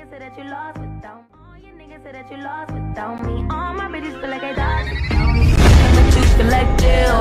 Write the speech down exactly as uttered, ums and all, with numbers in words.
niggas say that you lost without me. All you niggas say that you lost without me. All my bitches feel like I died without me. But you feel like deal.